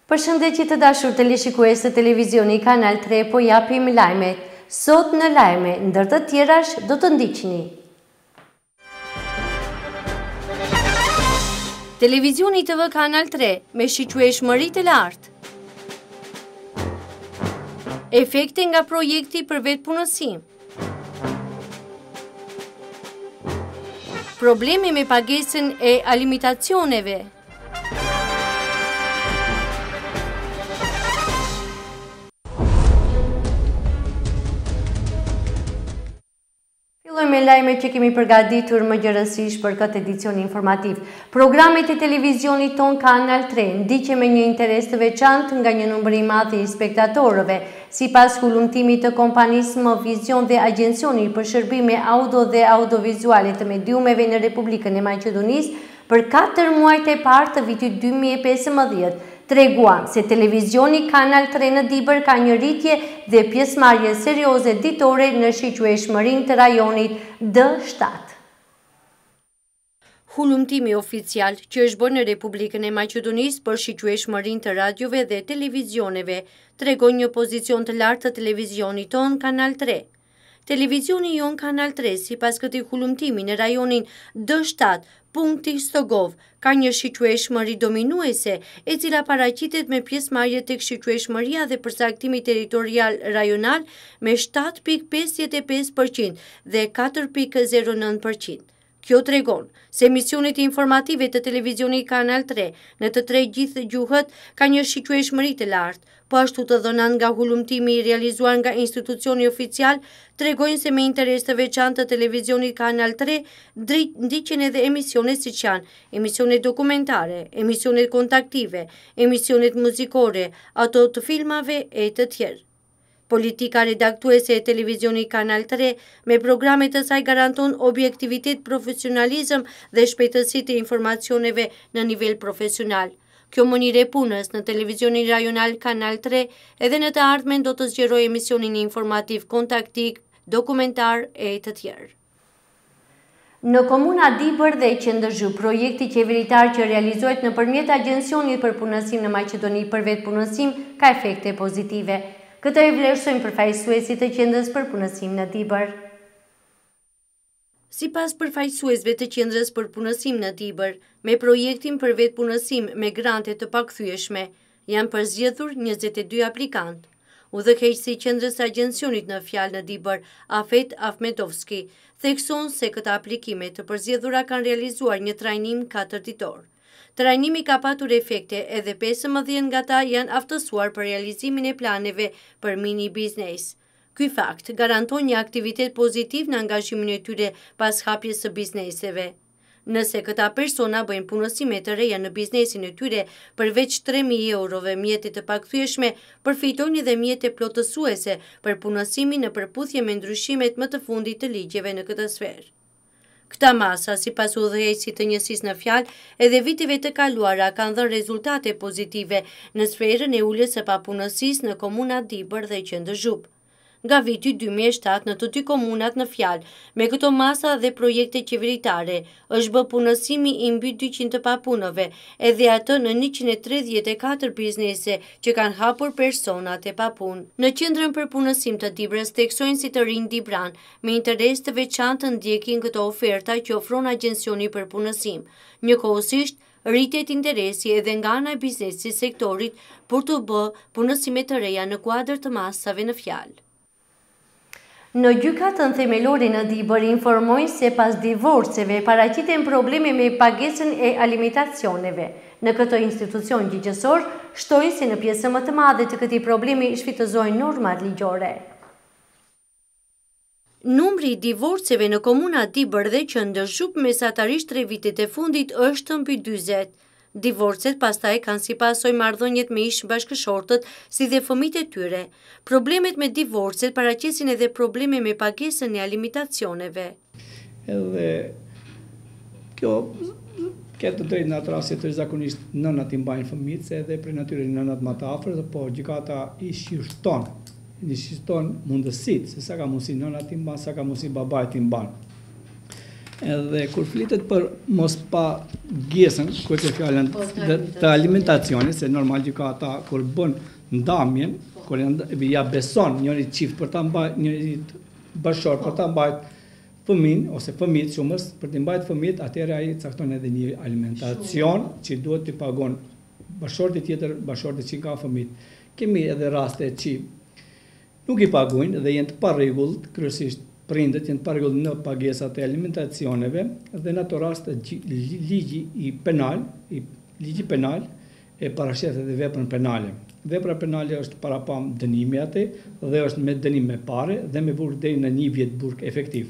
Përshëndetje të dashur teleshikues të televizioni Kanal 3, po japim lajmet. Sot në lajme, ndër të tjerash do të ndiqni. Televizioni TV Kanal 3 me shiqyeshmëri të lartë. Efekte nga projekti për vetpunësim. Problemi me pagesën e alimentacioneve. Me lajme që kemi përgatitur më gjërësisht për këtë edicion informativ. Programet e televizionit ton Kanal 3 ndiqe me një interes të veçantë nga një numër i madh i spektatorëve, sipas hulumtimit të kompanisë Movizion dhe Agjencioni për Shërbime Audio dhe Audiovizuale të Mediumeve në Republikën e Maqedonisë për 4 muajt e parë të vitit 2015. Treguan se televizioni Kanal 3 në Dibër ka një rritje dhe pjesëmarrje serioze ditore në shiqyeshmërinë të rajonit D7. Hulumtimi oficial që është bërë në Republikën e Maqedonisë për shiqyeshmërinë të radiove dhe televizioneve tregon një pozicion të lartë të televizionit ton Kanal 3. Televizioni jon Kanal 3, sipas këtij hulumtimi në rajonin D7, punkti Stogov, ka një shiqyeshmëri dominuese, e cila paraqitet me pjesëmarrje tek shiqyeshmëria dhe përcaktimi territorial rajonal me 7.55% dhe 4.09%. Kjo tregon se emisionet informative të televizionit Kanal 3 në të tre gjithë gjuhët ka një shiqyeshmëri të lartë, po ashtu të dhënat nga hulumtimi i realizuar nga institucioni oficial tregojnë se me interes të veçantë të televizionit Kanal 3 ndiqen edhe emisionet siç janë emisionet dokumentare, emisionet kontaktive, emisionet muzikore, ato të filmave e të tjerë. Politika redaktuese e televizionit Kanal 3 me programet të saj garanton objektivitet, profesionalizëm dhe shpejtësi të informacioneve në nivel profesional. Kjo mënyrë e punës në televizionin rajonal Kanal 3 edhe në të ardhmen do të zgjerojë emisionin informativ kontaktik, dokumentar e të tjerë. Në komuna Dibër dhe Qendërzhup, projekti qeveritar që realizohet nëpërmjet Agjencionit për Punësim në Maqedoni për vetpunësim ka efekte pozitive. Këtë e vlerësojnë përfaqësuesit të Qendrës për Punësim në Dibër. Sipas përfaqësuesve të Qendrës për Punësim në Dibër, me projektin për vetpunësim me grante të pakthyeshme, janë përzgjedhur 22 aplikantë. Udhëheqësi i Qendrës së Agjencionit në fjalë në Dibër, Afet Ahmetovski, thekson se këta aplikime të përzgjedhura kanë realizuar një trajnim 4 ditor. Trajnimi ka patur efekte edhe 15 nga ta janë aftësuar për realizimin e planeve për mini biznes. Ky fakt garanton një aktivitet pozitiv në angazhimin e tyre pas hapjes së bizneseve. Nëse këta persona bëjnë punësime të reja në biznesin e tyre, përveç 3.000 eurove mjete të pakthyeshme, përfitojnë edhe mjete plotësuese për punësimin në përputhje me ndryshimet më të fundit të ligjeve në këtë sferë. Këta masa, sipas udhëheqësit të njësisë në fjalë, edhe viteve të kaluara kanë dhënë rezultate pozitive në sferën e uljes së papunësisë në komunat Dibër dhe Qendërzhup. Nga viti 2007 në të dy komunat në fjalë, me këto masa dhe projekte qeveritare, është bë punësimi i mbi 200 të papunëve, edhe atë në 134 biznese që kanë hapur personat e papunë. Në Qendrën për Punësim të Dibrës theksojnë si të rinj dibran, me interes të veçantë ndjekin këto oferta që ofron Agjencioni për Punësim. Njëkohësisht, rritet interesi edhe nga ana e biznesit sektorit për të bë punësime të reja në kuadër të masave në fjalë. Në gjykatën themelore në Dibër informojnë se pas divorceve paraqiten probleme me pagesën e alimentacioneve. Në këtë institucion gjyqësor, shtojnë se në pjesën më të madhe të këtij problemi shfrytëzojnë normat ligjore. Numri i divorceve në komuna Dibër dhe Qendërzhup mesatarisht 3 vitet e fundit është mbi 40. Divorcet pastaj kanë si pasojë marrëdhëniet me ish bashkëshortët si dhe fëmijët e tyre. Problemet me divorcet paraqesin edhe probleme me pagesën e alimentacioneve. Edhe kjo ka të drejtë në atë rast se zakonisht nënat i mbajnë fëmijët, se edhe për natyrën nënat më të afër, po gjykata i shqyrton mundësitë se sa ka mundësi nënat i mban, sa ka mundësi babait i mban. Edhe kur flitet për mos pagesën, kur të fjalën të alimentacionit, se normal gjykata kur bën ndamjen, kur ja beson njëri çift për ta mbajtur njëri bashkëshort për ta mbajtur fëmin ose fëmijët shumës, për të mbajtur fëmijët, atëherë ai cakton edhe një alimentacion që duhet të pagon bashkëshorti tjetër, bashkëshorti që ka fëmijët. Kemi edhe raste që nuk i pagujnë dhe janë të parregullt, kryesisht prindët janë të parregullt në pagesat e alimentacioneve dhe në ato raste ligji penal e parashtet edhe veprën penale. Vepra penale është parapam dënimi atë dhe është me dënim me pare dhe me burg deri në 1 vjet burg efektiv.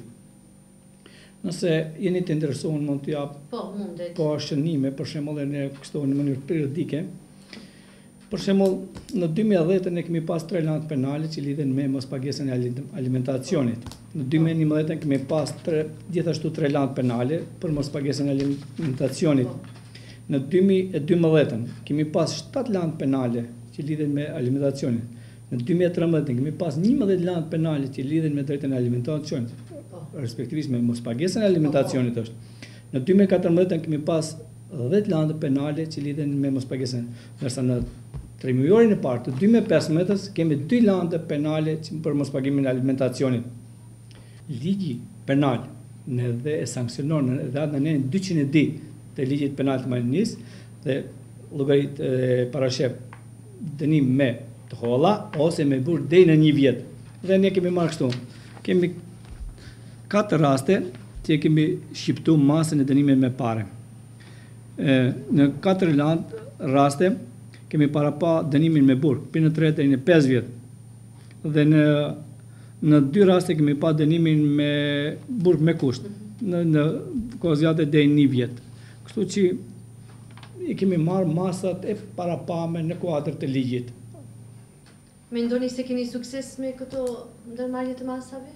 Nëse jeni të interesuar mund t'ju jap po shënime, për shembull në kështu në mënyrë periodike. Për shembull, në 2010 ne kemi pas 3 lëndë penale që lidhen me mospagesën e alimentacionit. Në 2011 kemi pas gjithashtu 3 lëndë penale për mospagesën e alimentacionit. Në 2012 kemi pas 7 lëndë penale që lidhen me alimentacionin. Në 2013 kemi pas 11 lëndë penale që lidhen me drejtën e alimentacionit, respektivisht me mospagesën e alimentacionit është. Në 2014 kemi pas 10 lëndë penale që lidhen me mospagesën, ndërsa në trimujorin e parë të 2015 kemi 2 lëndë penale për mospagimin e alimentacionit. Ligji penal dhe e sankcionon dhe atë në 200 të ligjit penal të Malinisë dhe llogarit parashef dënim me të holla ose me burg deri në 1 vjet. Dhe ne kemi marrë kështu. Kemi 4 raste që kemi shqiptuar masën e dënimit me pare. Në 4 raste kemi parapa dënimin me burg, për në 3 deri në 5 vjet. Dhe në 2 raste kemi pa dënimin me burg me kusht, në kozjate deri në 1 vjet. Kështu që i kemi marrë masat e parapame në kuadër të ligjit. Mendoni se keni sukses me këto ndërmarrje të masave?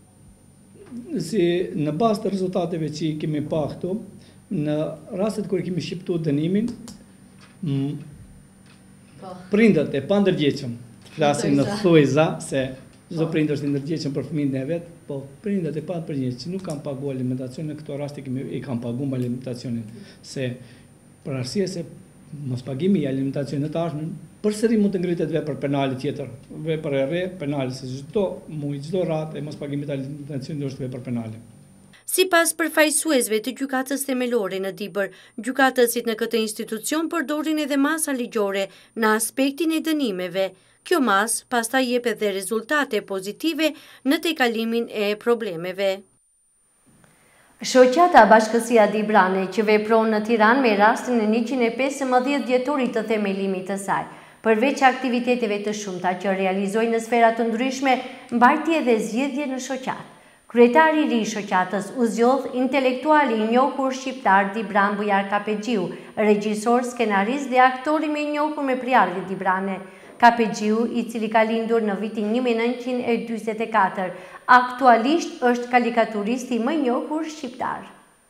Si në bazë të rezultateve që kemi pa këtu, në rastet kur kemi shqiptuar dënimin, prindët e pandërgjegjshëm, flasin në thujza se çdo prindër është i ndërgjegjshëm për fëmijën e vet, po prindët e pandërgjegjshëm që nuk kanë paguar alimentacionin, në këto raste i kanë paguar alimentacionin, se për arsye se mospagimi i alimentacionit të ardhmen përsëri mund të ngritet vepër penale tjetër, vepër e re penale, se çdo ratë e mospagimit të alimentacionit është vepër penale. Sipas përfaqësuesve të gjykatës themelore në Dibër, gjykatësit në këtë institucion përdorin edhe masa ligjore në aspektin e dënimeve. Kjo mas pastaj jep edhe rezultate pozitive në tejkalimin e problemeve. Shoqata Bashkësia Dibrane që vepron në Tiranë me rastin e 115 vjetorit të themelimit të saj, përveç aktiviteteve të shumta që realizojnë në sfera të ndryshme, mbajtje dhe zgjedhje në shoqatë. Kryetari i ri i shoqatës u zgjodh intelektuali i njohur shqiptar Dibran Bujar Kapexhiu, regjisor, skenarist dhe aktori më i njohur me prjarje Dibrane. Kapexhiu, i cili ka lindur në vitin 1944, aktualisht është karikaturisti më i njohur shqiptar.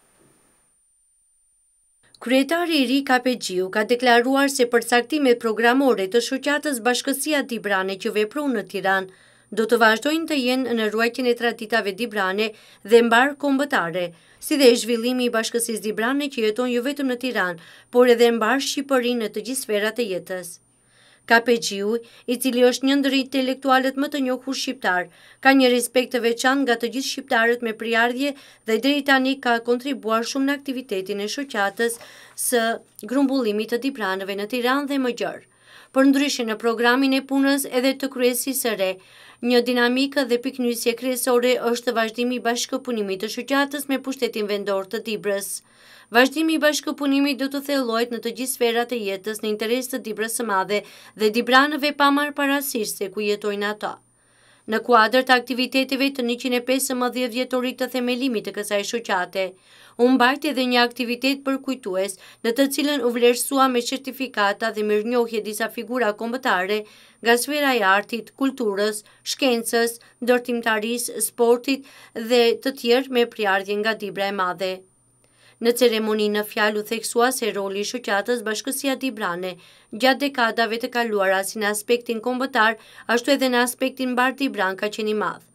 Kryetari i ri Kapexhiu ka deklaruar se përcaktimet programore të shoqatës Bashkësia Dibrane që vepron në Tiranë do të vazhdojnë të jenë në ruajtjen e traditave Dibrane dhe mbar kombëtare, si dhe zhvillimi i Bashkësisë Dibrane që jeton jo vetëm në Tiranë, por edhe mbar Shqipërinë në të gjithë sferat e jetës. Kapexhiu, i cili është një ndër intelektualët më të njohur shqiptar, ka një respekt të veçantë nga të gjithë shqiptarët me prjarje dhe deri tani ka kontribuar shumë në aktivitetin e shoqatës së grumbullimit të Dibranëve në Tiranë dhe më gjerë. Për ndryshe në programin e punës edhe të kryesisë së re, një dinamikë dhe pikënyesje kryesore është vazhdimi i bashkëpunimit të shoqatës me pushtetin vendor të Dibrës. Vazhdimi i bashkëpunimit do të thellohet në të gjithë sferat e jetës në interes të Dibrës së Madhe dhe Dibranëve pa marrë parasysh se ku jetojnë ata. Në kuadër të aktiviteteve të 115 vjetorit të themelimit të kësaj shoqate, u mbajti edhe një aktivitet përkujtues në të cilën u vlerësua me certifikata dhe mirënjohje disa figura kombëtare nga sfera e artit, kulturës, shkencës, ndërtimtarisë, sportit dhe të tjerë me prjarje nga Dibra e Madhe. Në ceremoni në fjalë u theksua se roli i shoqatës Bashkësia Dibrane gjatë dekadave të kaluara si në aspektin kombëtar, ashtu edhe në aspektin mbar Dibran ka qenë i madh.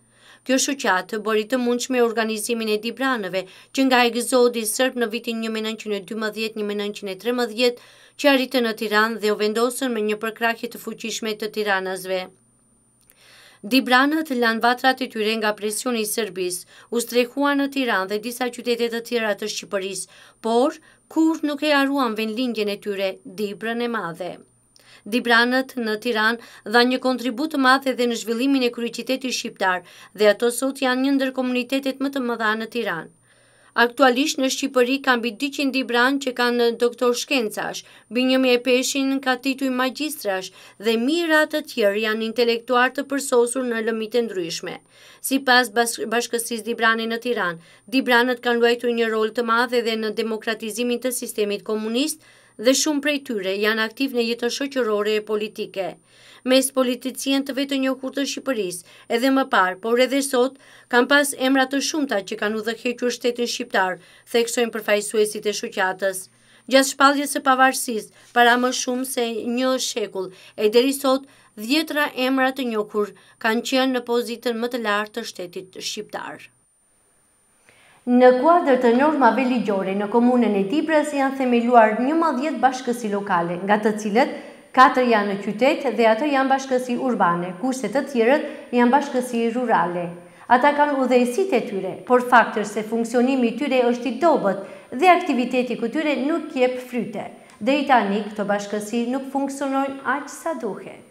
Kjo shoqatë bëri të mundshme organizimin e dibranëve që nga egzodi serb në vitin 1912-1913 që arritën në Tiranë dhe u vendosën me një përkrahje të fuqishme të tiranasve. Dibranët lanë vatrat e tyre nga presioni i Serbisë, u strehuan në Tiranë dhe disa qytete të tjera të Shqipërisë, por kur nuk e haruan vendlindjen e tyre, Dibrën e Madhe. Dibranët në Tiranë dhanë një kontribut të madh edhe në zhvillimin e kryeqytetit shqiptar dhe ato sot janë një ndër komunitetet më të mëdha në Tiranë. Aktualisht në Shqipëri ka mbi 200 dibran që kanë doktor shkencash, mbi 1000 peshin ka tituj magjistrash dhe mijëra të tjerë janë intelektuar të përsosur në lëmite ndryshme. Sipas Bashkësisë Dibrani në Tiranë, dibranët kanë luajtur një rol të madh edhe në demokratizimin të sistemit komunist dhe shumë prej tyre janë aktiv në jetën shoqërore e politike. Mes politicien të vetë njohur të Shqipërisë, edhe më parë, por edhe sot, kanë pas emra të shumta që kanë udhëhequr shtetin shqiptar, theksojnë përfaqësuesit e shoqatës. Gjatë shpalljes së pavarësisë, para më shumë se një shekull, e deri sot, 10 emra të njohur kanë qenë në pozitën më të lartë të shtetit shqiptar. Në kuadër të normave ligjore në komunën e Dibrës janë themeluar 11 bashkësi lokale, nga të cilët 4 janë në qytet dhe ato janë bashkësi urbane, kurse të tjerët janë bashkësi rurale. Ata kanë udhëheqësitë e tyre, por fakti është se funksionimi i tyre është i dobët dhe aktiviteti këtyre nuk jep fryte. Deri tani këto bashkësi nuk funksionojnë aq sa duhet.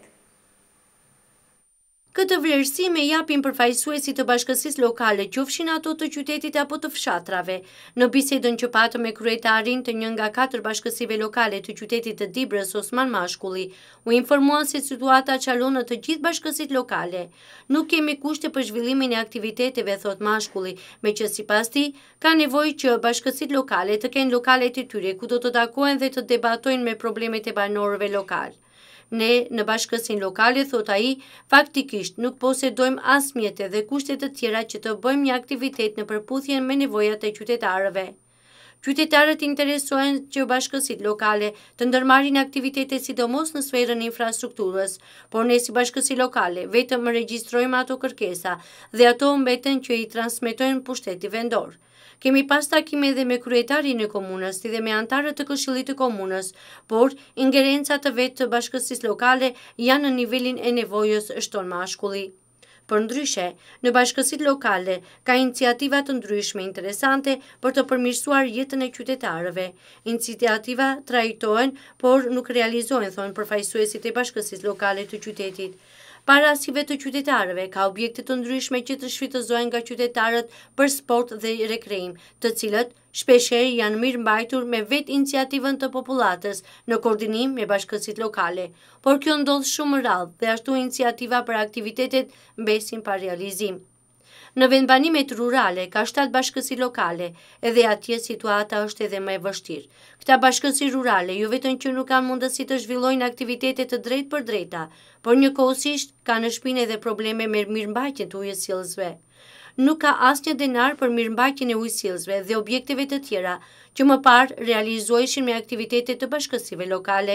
Këtë vlerësim e japin përfaqësuesit të bashkësisë lokale, qofshin ato të qytetit apo të fshatrave. Në bisedën që patëm me kryetarin të një nga 4 bashkësive lokale të qytetit të Dibrës, Osman Mashkulli, u informuan se situata çalon në të gjithë bashkësitë lokale. Nuk kemi kushte për zhvillimin e aktiviteteve, thot Mashkulli, meqë sipas tij ka nevojë që bashkësitë lokale të kenë lokalet e tyre ku do të takohen dhe të debatojnë me problemet e banorëve lokal. Ne, në bashkësinë lokale, thot ai, faktikisht nuk posedojmë as mjete dhe kushte të tjera që të bëjmë një aktivitet në përputhje me nevojat e qytetarëve. Qytetarët interesohen që bashkësitë lokale të ndërmarrin aktivitete sidomos në sferën e infrastrukturës, por ne si bashkësi lokale vetëm regjistrojmë ato kërkesa dhe ato mbeten që i transmetojnë pushteti vendor. Kemi pas takime edhe me kryetarin e komunës, si dhe me antarët të Këshillit të komunës, por ingerencat të vetë të bashkësisë lokale janë në nivelin e nevojës, shton Mashkulli. Përndryshe, në bashkësitë lokale ka iniciativa të ndryshme interesante për të përmirësuar jetën e qytetarëve. Iniciativa trajtohen, por nuk realizohen, thonë përfaqësuesit e bashkësisë lokale të qytetit. Para asive të qytetarëve, ka objekte të ndryshme që të shfrytëzohen nga qytetarët për sport dhe rekreim, të cilët shpeshherë janë mirë mbajtur me vetë iniciativën të popullatës në koordinim me bashkësitë lokale, por kjo ndodh shumë rrallë dhe ashtu iniciativa për aktivitetet mbesin pa realizim. Në vendbanimet rurale ka 7 bashkësi lokale, edhe atje situata është edhe më e vështirë. Këta bashkësi rurale jo vetëm që nuk kanë mundësi të zhvillojnë aktivitete të drejtë për drejta, por njëkohësisht kanë në shpinë edhe probleme me mirëmbajtjen të ujësillësve. Nuk ka asnjë denar për mirëmbajtjen e ujësillësve dhe objekteve të tjera që më parë realizoheshin me aktivitete të bashkësive lokale.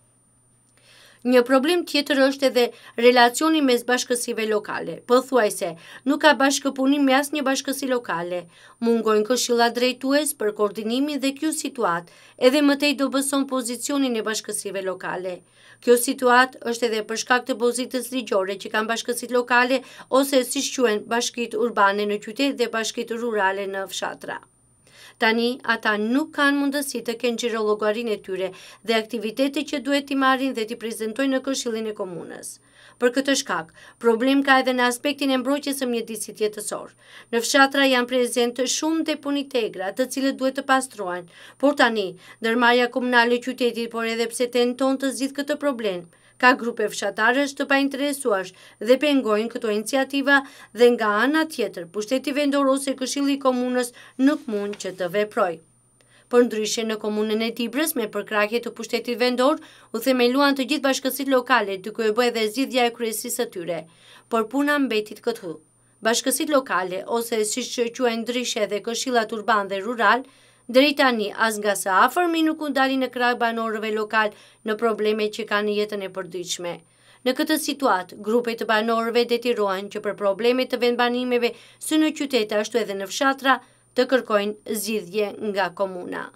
Një problem tjetër është edhe relacioni mes bashkësive lokale. Pothuajse, nuk ka bashkëpunim me asnjë bashkësi lokale. Mungojnë këshilla drejtues për koordinimin dhe kjo situatë edhe mëtej dobëson pozicionin e bashkësive lokale. Kjo situatë është edhe për shkak të pozitës ligjore që kanë bashkësitë lokale ose siç quhen bashkitë urbane në qytet dhe bashkitë rurale në fshatra. Tani, ata nuk kanë mundësi të kenë xhirollogarin e tyre dhe aktivitete që duhet t'i marrin dhe t'i prezantojnë në Këshillin e Komunës. Për këtë shkak, problem ka edhe në aspektin e mbrojtjes së mjedisit jetësor. Në fshatra janë prezente shumë deponi tegra, të cilët duhet të pastrohen, por tani, ndërmarrja komunale e qytetit, por edhe pse tenton të zgjidhë këtë problem, ka grupe fshatarësh të painteresuar dhe pengojnë këto iniciativa dhe nga ana tjetër, pushteti vendor ose Këshilli i Komunës nuk mund që të veprojë. Përndryshe në komunën e Dibrës me përkrahje të pushtetit vendor u themeluan të gjithë bashkësitë lokale, duke u bërë dhe zgjidhja e kryesisë së tyre, por puna mbetit këtu. Bashkësitë lokale ose siç quhen ndryshe edhe këshillat urban dhe rural, deri tani as nga sa afërmi nuk u dalin në krah banorëve lokal në problemet që kanë në jetën e përditshme. Në këtë situatë, grupe të banorëve detyrohen që për probleme të vendbanimeve së në qytete ashtu edhe në fshatra të kërkojnë zgjidhje nga komuna.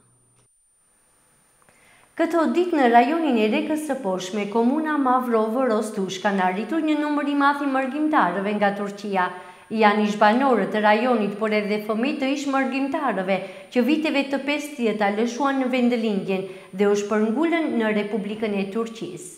Këto ditë në rajonin e Rekës së Poshtme, komuna Mavrovë-Rostush kanë arritur një numër i madh i mërgjimtarëve nga Turqia. Janë ish-banorë të rajonit, por edhe fëmijë të ish-mërgjimtarëve që viteve të 50 lëshuan në vendëlindjen dhe u shpërngulën në Republikën e Turqisë.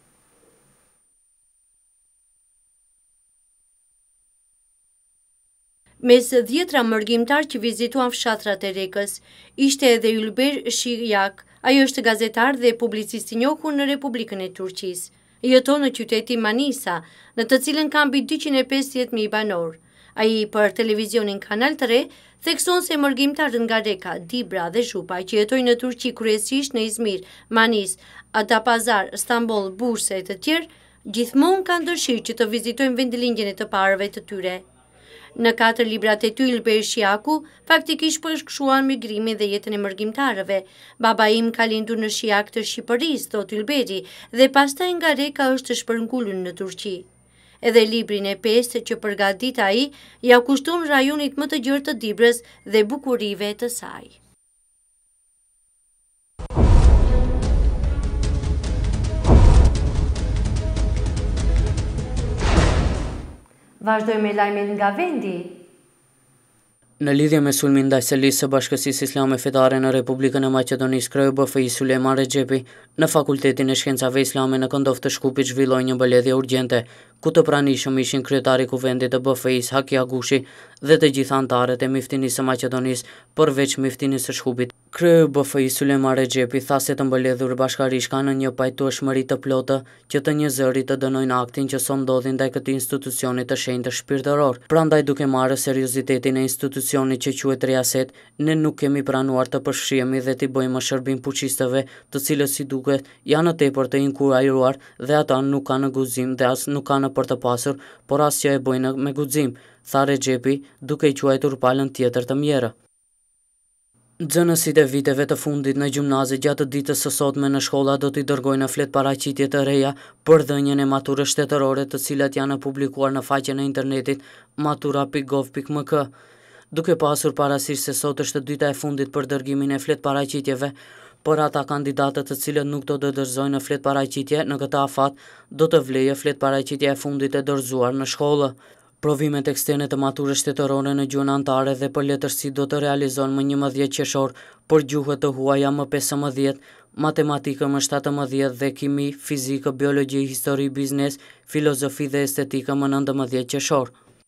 Mes 10 mërgjimtar që vizituan fshatrat e Rekës, ishte edhe Ylber Shijak. Ajo është gazetar dhe publicist i njohur në Republikën e Turqisë. Jeton në qytetin Manisa, në të cilën ka mbi 250.000 banor. Ai për televizionin Kanal 3 thekson se mërgjimtarët nga Reka, Dibra dhe Zhupa që jetojnë në Turqi kryesisht në Izmir, Manis, Adapazar, Stamboll, Bursa e të tjerë, gjithmonë kanë dëshirë që të vizitojnë vendëlindjen e të parëve të tyre. Në 4 librat e ty, Ylber Shijaku faktikisht përshkruan migrimin dhe jetën e mërgjimtarëve. Baba im ka lindur në Shijak të Shqipërisë, thot Ylberi, dhe pastaj nga Reka është shpërngulur në Turqi. Edhe librin e 5 që përgatit ai ja kushton rajonit më të gjerë të Dibrës dhe bukurive të saj. Vazhdojmë me lajmet nga vendi. Në lidhje me sulmin ndaj selisë së Bashkësisë Islame Fetare në Republikën e Maqedonisë, kreu BFI Sulejman Rexhepi në Fakultetin e Shkencave Islame në Këndof të Shkupit zhvilloi një mbëledhje urgjente, ku të pranishëm ishin kryetari i kuvendit të BFI-s Haki Agushi dhe të gjithë anëtarët e Miftinisë së Maqedonisë, përveç Miftinisë së Shkupit. Kreu BFI Sulejman Rexhepi tha se të mbëledhur bashkërisht kanë një pajtueshmëri të plotë që të një zëri të dënojnë aktin që sot ndodhi ndaj këtij institucioni të shenjtë shpirtëror. Prandaj duke marrë seriozitetin e institucionit që quhet Riaset, ne nuk kemi pranuar të përfshihemi dhe t'i bëjmë shërbim fuqistëve, të cilët si duket janë tepër të inkurajruar dhe ata nuk kanë guzim dhe as nuk kanë për të pasur, por as që e bëjnë me guxim, tha Rexhepi, duke i quajtur palën tjetër të mjerë. Nxënësit e viteve të fundit në gjimnazi gjatë ditës së sotme në shkolla do t'i dërgojnë flet paraqitje të reja për dhënien e maturës shtetërore, të cilat janë publikuar në faqen e internetit matura.gov.mk. Duke pasur parasysh se sot është dita e fundit për dërgimin e flet paraqitjeve, por ata kandidatët të cilët nuk do të dorëzojnë flet paraqitje në këtë afat do të vlejë flet paraqitja e fundit e dorëzuar në shkollë. Provimet eksterne të maturës shtetërore në gjuhën anëtare dhe për letërsi do të realizohen më 11 qershor, por gjuhët të huaja më 15, matematikë më 17 dhe kimi, fizikë, biologji, histori, biznes, filozofi dhe estetikë më 19 qershor.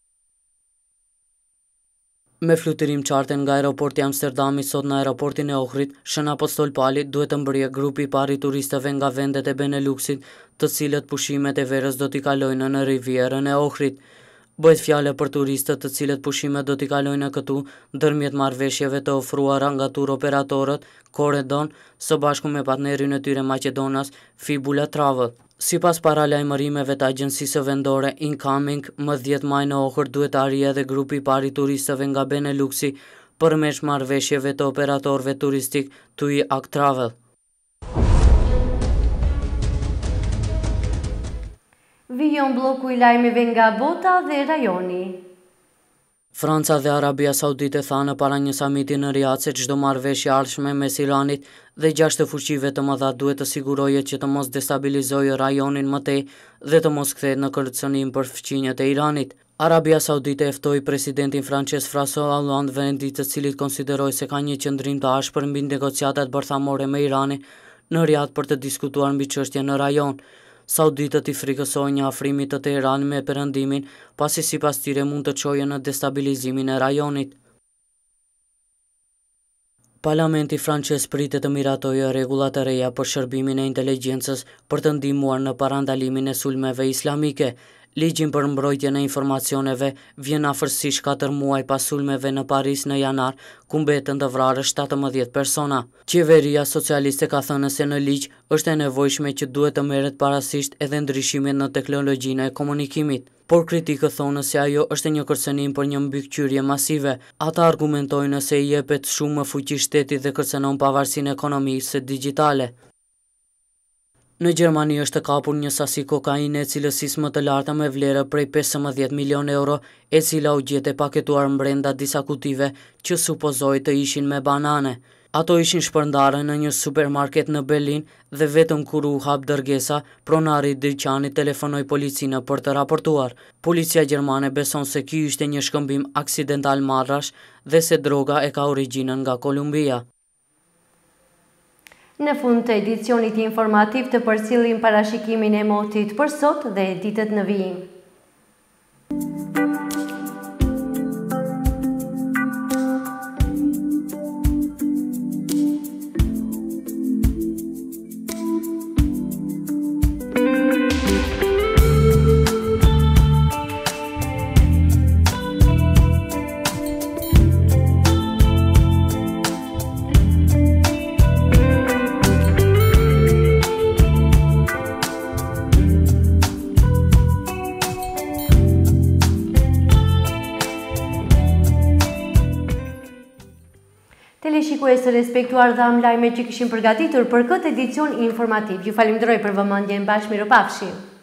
Me fluturim qarten nga aeroporti Amsterdami sot në aeroportin e Ohrit, Shën Apostol Pali duhet të mbrojë grupi i parë i turistëve nga vendet e Beneluxit, të cilët pushimet e verës do t'i kalojnë në Rivierën e Ohrit. Bëhet fjale për turistët të cilët pushimet do t'i kalojnë këtu ndërmjet marrëveshjeve të ofruara nga tur operatorët Corendon së bashku me partnerin e tyre Maqedonas, Fibula Travel. Sipas paralajmërimeve të agjencisë vendore Incoming, më 10 maj në Ohër duhet të arrijë edhe grupi i parë i turistëve nga Beneluxi përmes marrëveshjeve të operatorëve turistik TUI Ak Travel. Vijon bloku i lajmeve nga bota dhe rajoni. Franca dhe Arabia Saudite thanë para një samiti në Riyadh se çdo marrëveshje ardhshme mes Iranit dhe 6 fuqive të mëdha duhet të sigurojë që të mos destabilizojë rajonin më tej dhe të mos kthehet në kërcënim për fqinjet e Iranit. Arabia Saudite e ftoi presidentin francez François Hollande vendi të cilit konsideroi se ka një qëndrim të ashpër mbi negociatat bërthamore me Iranin në Riyadh për të diskutuar mbi çështjen në rajon. Sauditët i frikësojnë një afrimi të Teheranit me perëndimin, pasi sipas tyre mund të çojë në destabilizimin e rajonit. Parlamenti francez pritet të miratojë rregulla të reja për shërbimin e inteligjencës për të ndihmuar në parandalimin e sulmeve islamike. Ligjin për mbrojtjen e informacioneve vjen afërsisht 4 muaj pas sulmeve në Paris në janar, ku mbetën të vrarë 17 persona. Qeveria socialiste ka thënë se në ligj është e nevojshme që duhet të merret parasysh edhe ndryshimet në teknologjinë e komunikimit, por kritikët thonë se ajo është një kërcënim për një mbikëqyrje masive. Ata argumentojnë se i jepet shumë fuqi shtetit dhe kërcënon pavarësinë ekonomikë digjitale. Në Gjermani është kapur një sasi kokaine e cilësisë më të larta me vlerë prej 15 milion euro, e cila u gjete paketuar brenda disa kutive që supozoj të ishin me banane. Ato ishin shpërndarë në një supermarket në Berlin dhe vetëm kur u hap dërgesa, pronari i dyqanit telefonoi policinë për të raportuar. Policia gjermane beson se ky ishte një shkëmbim aksidental marrash dhe se droga e ka origjinën nga Kolumbia. Në fund të edicionit informativ të përcjellim parashikimin e motit për sot dhe ditët në vijim. Teleshikues të respektuar dhe lajme që kishin përgatitur për këtë edicion informativ. Ju falenderoj për vëmendjen, bashkë mirupafshim.